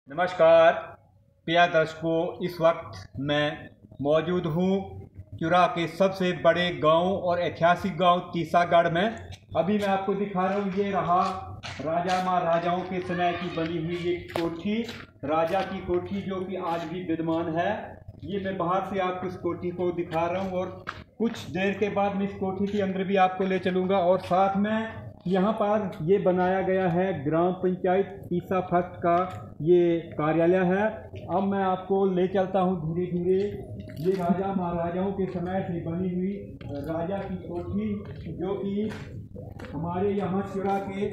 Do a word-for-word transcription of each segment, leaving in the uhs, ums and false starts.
नमस्कार प्रिय दर्शकों, इस वक्त मैं मौजूद हूँ चुरा के सबसे बड़े गांव और ऐतिहासिक गांव तीसागढ़ में। अभी मैं आपको दिखा रहा हूँ, ये रहा राजा महाराजाओं के समय की बनी हुई ये कोठी, राजा की कोठी जो कि आज भी विद्यमान है। ये मैं बाहर से आपको इस कोठी को दिखा रहा हूँ और कुछ देर के बाद मैं इस कोठी के अंदर भी आपको ले चलूँगा। और साथ में यहाँ पर ये बनाया गया है ग्राम पंचायत तीसा फर्स्ट का ये कार्यालय है। अब मैं आपको ले चलता हूँ धीरे धीरे। ये राजा महाराजाओं के समय से बनी हुई राजा की कोठी जो कि हमारे यहाँ चुरा के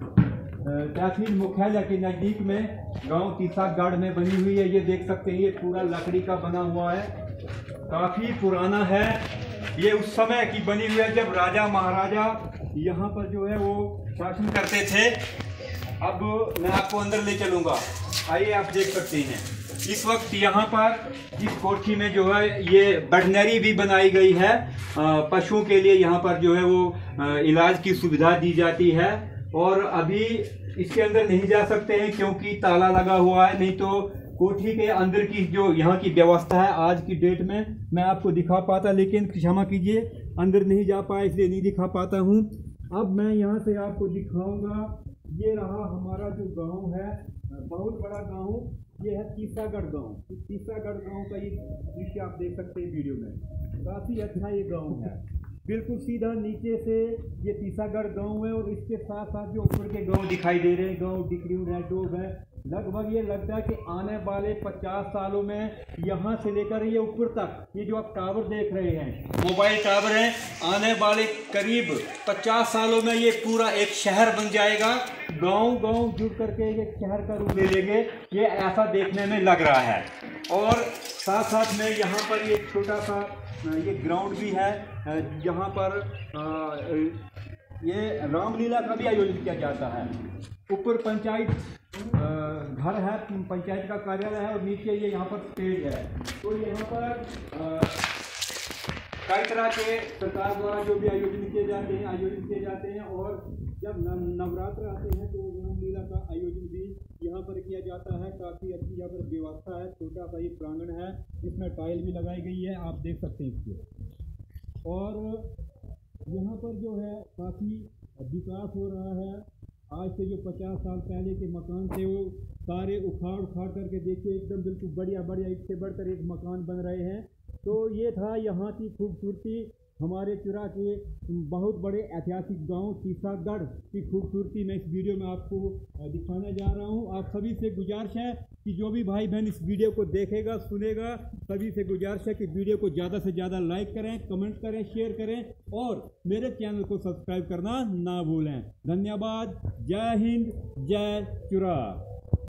तहसील मुख्यालय के नज़दीक में गांव तीसागढ़ में बनी हुई है। ये देख सकते हैं, ये पूरा लकड़ी का बना हुआ है, काफ़ी पुराना है। ये उस समय की बनी हुई है जब राजा महाराजा यहाँ पर जो है वो शासन करते थे। अब मैं आपको अंदर ले चलूँगा, आइए आप देख सकते हैं। इस वक्त यहाँ पर इस कोठी में जो है ये वेटनरी भी बनाई गई है, पशुओं के लिए यहाँ पर जो है वो इलाज की सुविधा दी जाती है। और अभी इसके अंदर नहीं जा सकते हैं क्योंकि ताला लगा हुआ है, नहीं तो कोठी के अंदर की जो यहाँ की व्यवस्था है आज की डेट में मैं आपको दिखा पाता, लेकिन क्षमा कीजिए अंदर नहीं जा पाया इसलिए नहीं दिखा पाता हूँ। अब मैं यहाँ से आपको दिखाऊंगा। ये रहा हमारा जो गांव है, बहुत बड़ा गांव, ये है तीसागढ़ गांव। तीसागढ़ गांव का ये दृश्य आप देख सकते हैं वीडियो में, काफ़ी अच्छा ये गांव है। बिल्कुल सीधा नीचे से ये तीसागढ़ गांव है और इसके साथ साथ जो ऊपर के गांव दिखाई दे रहे हैं, गांव डिक्रीव है, डोब है। लगभग ये लगता है कि आने वाले पचास सालों में यहाँ से लेकर ये ऊपर तक, ये जो आप टावर देख रहे हैं मोबाइल टावर हैं, आने वाले करीब पचास सालों में ये पूरा एक शहर बन जाएगा। गांव गांव जुड़ करके एक शहर का रूप ले लेंगे, ये ऐसा देखने में लग रहा है। और साथ साथ में यहाँ पर ये छोटा सा ये ग्राउंड भी है, यहाँ पर ये रामलीला का भी आयोजन किया जाता है। ऊपर पंचायत घर है, पंचायत का कार्यालय है और नीचे ये यहाँ पर स्टेज है। तो यहाँ पर कई तरह के सरकार द्वारा जो भी आयोजन किए जाते हैं आयोजन किए जाते हैं। और जब नवरात्र आते हैं तो रामलीला का आयोजन भी यहाँ पर किया जाता है। काफ़ी अच्छी यहाँ पर व्यवस्था है, छोटा सा ये प्रांगण है, इसमें टाइल भी लगाई गई है, आप देख सकते हैं इसको। और यहाँ पर जो है काफ़ी विकास हो रहा है। आज से जो पचास साल पहले के मकान थे वो सारे उखाड़ उखाड़ करके देखिए, एकदम बिल्कुल बढ़िया बढ़िया एक से बढ़कर एक मकान बन रहे हैं। तो ये था यहाँ की खूबसूरती, हमारे चुरा के बहुत बड़े ऐतिहासिक गांव तीसागढ़ की खूबसूरती मैं इस वीडियो में आपको दिखाने जा रहा हूं। आप सभी से गुजारिश है कि जो भी भाई बहन इस वीडियो को देखेगा सुनेगा, सभी से गुजारिश है कि वीडियो को ज़्यादा से ज़्यादा लाइक करें, कमेंट करें, शेयर करें और मेरे चैनल को सब्सक्राइब करना ना भूलें। धन्यवाद। जय हिंद, जय चुरा।